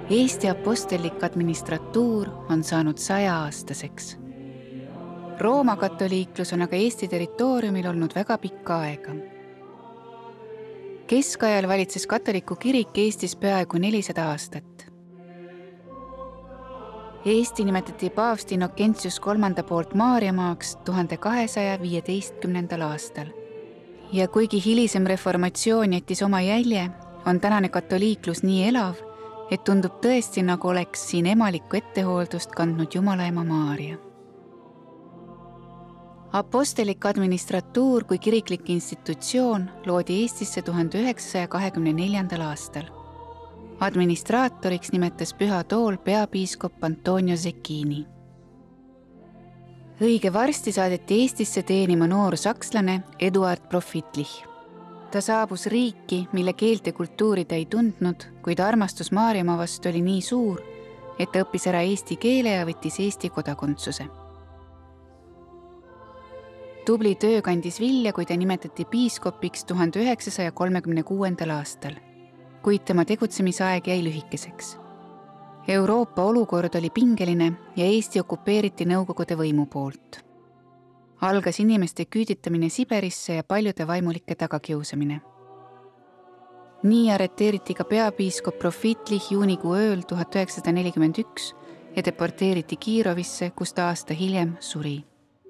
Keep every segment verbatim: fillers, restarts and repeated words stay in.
Eesti apostellik administratuur on saanud sajaaastaseks. Rooma katoliiklus on aga Eesti territooriumil olnud väga pikka aega. Keskajal valitses katoliku kirik Eestis peaaegu nelisada aastat. Eesti nimetati paavst Innocentius kolmanda poolt Maarjamaaks tuhande kahesaja viieteistkümnendal aastal. Ja kuigi hilisem reformatsioon jättis oma jälje, on tänane katoliiklus nii elav, et tundub tõesti, nagu oleks siin emalikku ettehooldust kandnud Jumala ema Maarja. Apostelik administratuur kui kiriklik institutsioon loodi Eestisse tuhande üheksasaja kahekümne neljandal aastal. Administraatoriks nimetas püha tool peapiiskop Antonio Zecchini. Õige varsti saadeti Eestisse teenima noor sakslane Eduard Profitlich. Ta saabus riiki, mille keelt ja kultuuri ta ei tundnud, kuid armastus Maarjamaa vastu oli nii suur, et ta õppis ära eesti keele ja võttis Eesti kodakondsuse. Tubli töö kandis vilja, kui ta nimetati piiskopiks tuhande üheksasaja kolmekümne kuuendal aastal, kuid tema tegutsemisaeg jäi lühikeseks. Euroopa olukord oli pingeline ja Eesti okupeeriti Nõukogude võimu poolt. Algas inimeste küüditamine Siberisse ja paljude vaimulike tagakiusamine. Nii arreteeriti ka peapiiskop Profitlich juunikuu ööl tuhat üheksasada nelikümmend üks ja deporteeriti Kiirovisse, kus ta aasta hiljem suri.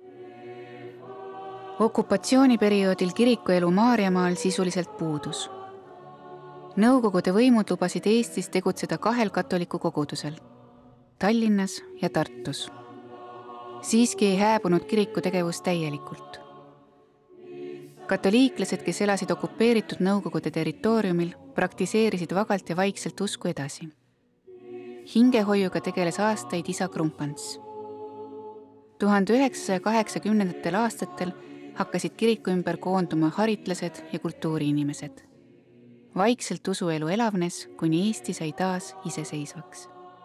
Okupatsiooniperioodil kirikuelu Maarjamaal sisuliselt puudus. Nõukogude võimud lubasid Eestis tegutseda kahel katoliku kogudusel, Tallinnas ja Tartus. Siiski ei hääbunud kiriku tegevus täielikult. Katoliiklased, kes elasid okupeeritud Nõukogude territooriumil, praktiseerisid vagalt ja vaikselt usku edasi. Hingehoiuga tegeles aastaid isa Krumpants. tuhande üheksasaja kaheksakümnendatel aastatel hakkasid kiriku ümber koonduma haritlased ja kultuuriinimesed. Vaikselt usuelu elavnes, kuni Eesti sai taas iseseisvaks.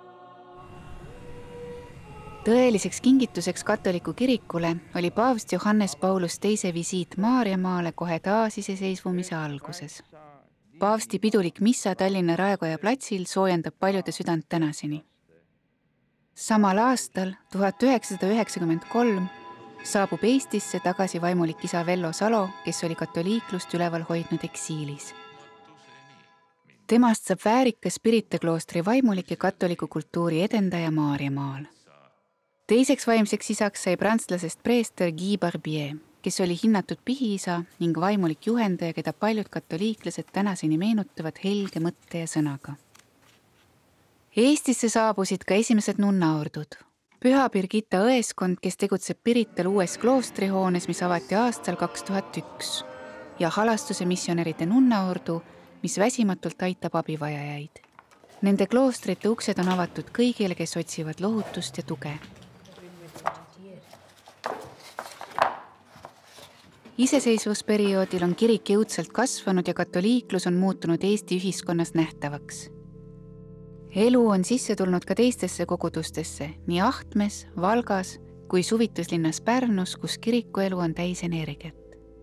Tõeliseks kingituseks katoliku kirikule oli paavst Johannes Paulus teise visiit Maarjamaale kohe taas iseseisvumise alguses. Paavsti pidulik missa Tallinna Raekoja platsil soojendab paljude südant tänaseni. Samal aastal, tuhat üheksasada üheksakümmend kolm, saabub Eestisse tagasi vaimulik isa Vello Salo, kes oli katoliiklust üleval hoidnud eksiilis. Temast saab väärikas Pirita kloostri vaimulik ja katoliku kultuuri edendaja Maarjamaal. Teiseks vaimseks isaks sai prantslasest preester Guy Barbier, kes oli hinnatud pihiisa ning vaimulik juhendaja, keda paljud katoliiklased tänaseni meenutavad helge mõtte ja sõnaga. Eestisse saabusid ka esimesed nunnaordud. Püha Birgitta õeskond, kes tegutseb Pirital uues kloostrihoones, mis avati aastal kaks tuhat üks, ja halastuse missionäride nunnaordu, mis väsimatult aitab abivajajaid. Nende kloostrite uksed on avatud kõigile, kes otsivad lohutust ja tuge. Iseseisvusperioodil on kirik jõudsalt kasvanud ja katoliiklus on muutunud Eesti ühiskonnas nähtavaks. Elu on sisse tulnud ka teistesse kogudustesse, nii Ahtmes, Valgas kui suvituslinnas Pärnus, kus kirikuelu on täis energiat.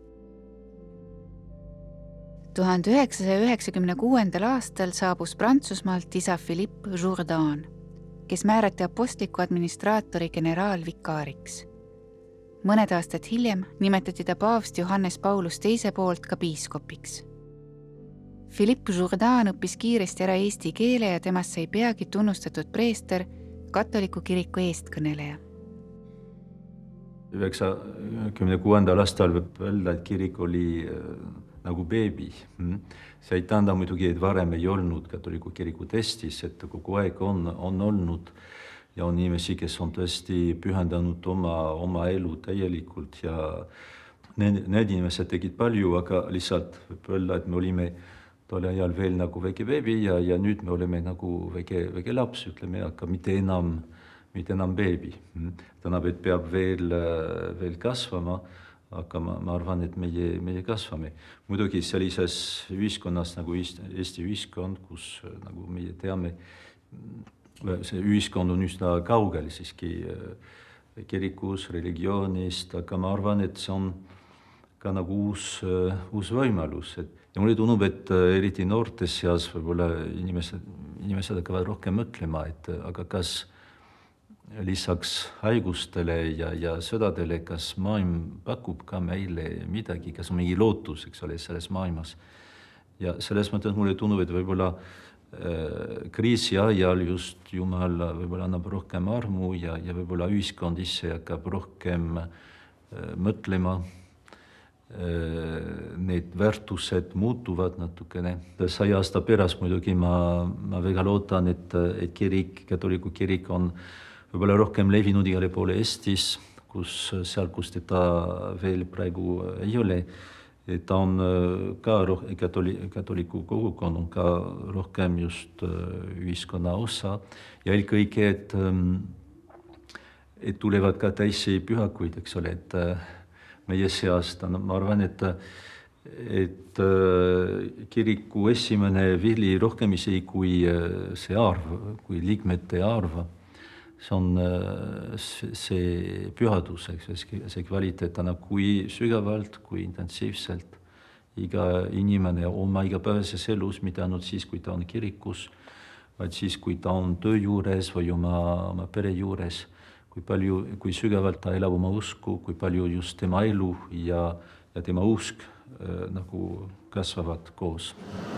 tuhande üheksasaja üheksakümne kuuendal aastal saabus Prantsusmaalt isa Philippe Jourdan, kes määrati apostliku administraatori generaalvikaariks. Mõned aastad hiljem nimetati ta paavst Johannes Paulus teise poolt ka piiskopiks. Philippe Jourdan õppis kiiresti ära eesti keele ja temast sai peagi tunnustatud preester, katoliku kiriku eestkõneleja. üheksakümne kuuendal aastal võib öelda, et kirik oli nagu beebi. See ei tähenda muidugi, et varem ei olnud katoliku kiriku Eestis, et kogu aeg on, on olnud ja on inimesi, kes on tõesti pühendanud oma, oma elu täielikult ja need, need inimesed tegid palju, aga lihtsalt võib öelda, et me olime tol ajal veel nagu väike beebi ja, ja nüüd me oleme nagu väike, väike laps, ütleme, aga mitte enam, mitte enam beebi. Täna peab veel, veel kasvama, aga ma, ma arvan, et meie, meie kasvame. Muidugi sellises ühiskonnas nagu Eesti ühiskond, kus nagu meie teame, see ühiskond on üsna kaugel siiski kirikus, religioonist, aga ma arvan, et see on ka nagu uus, uus võimalus, et ja mulle tundub, et eriti noortes seas võib-olla inimesed, inimesed hakkavad rohkem mõtlema, et aga kas lisaks haigustele ja, ja sõdadele, kas maailm pakub ka meile midagi, kas on mingi lootus, eks ole, selles maailmas. Ja selles mõttes mulle tundub, et võib-olla äh, kriisi ajal just Jumal võib-olla annab rohkem armu ja, ja võib-olla ühiskond ise hakkab rohkem äh, mõtlema. Need väärtused muutuvad natukene. Sai aasta pärast muidugi ma, ma väga loodan, et, et kirik, katoliku kirik on võib-olla rohkem levinud igale poole Eestis, kus seal, kus teda veel praegu ei ole. Ta on ka roh, katoli, katoliku kogukond on ka rohkem just ühiskonna osa ja eelkõige, et, et tulevad ka teisi pühakuid, eks ole, et meie seast, ma arvan, et, et kiriku esimene vili rohkem isegi kui see arv, kui liikmete arv, see on see pühadus, see kvaliteet, kui sügavalt, kui intensiivselt iga inimene oma igapäevases elus, mitte ainult siis, kui ta on kirikus, vaid siis, kui ta on töö juures või oma, oma pere juures, kui palju, kui sügavalt ta elab oma usku, kui palju just tema elu ja, ja tema usk äh, nagu kasvavad koos.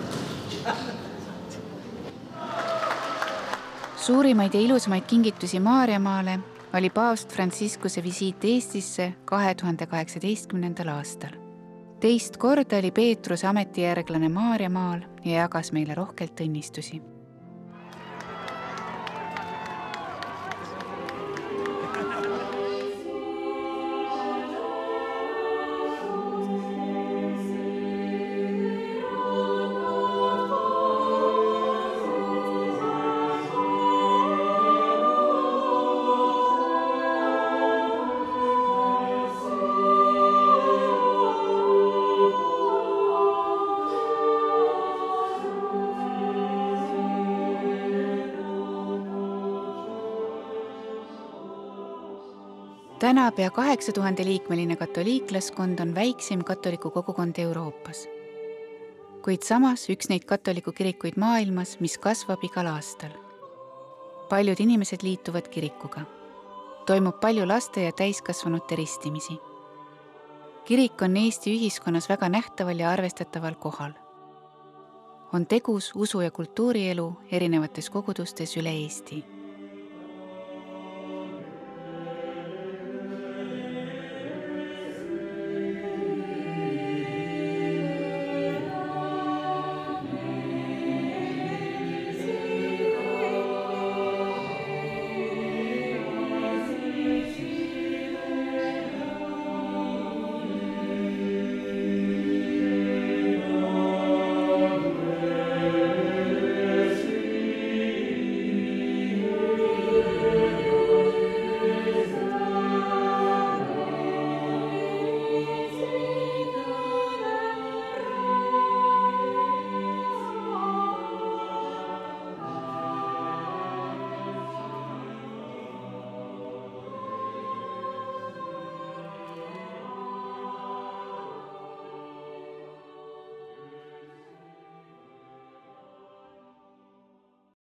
Suurimaid ja ilusamaid kingitusi Maarjamaale oli paavst Franciscuse visiit Eestisse kahe tuhande kaheksateistkümnendal aastal. Teist korda oli Peetruse ametijärglane Maarjamaal ja jagas meile rohkelt õnnistusi. Täna pea kaheksa tuhande liikmeline katoliiklaskond on väiksim katoliku kogukond Euroopas. Kuid samas üks neid katoliku kirikuid maailmas, mis kasvab igal aastal. Paljud inimesed liituvad kirikuga. Toimub palju laste ja täiskasvanute ristimisi. Kirik on Eesti ühiskonnas väga nähtaval ja arvestataval kohal. On tegus usu- ja kultuurielu erinevates kogudustes üle Eesti.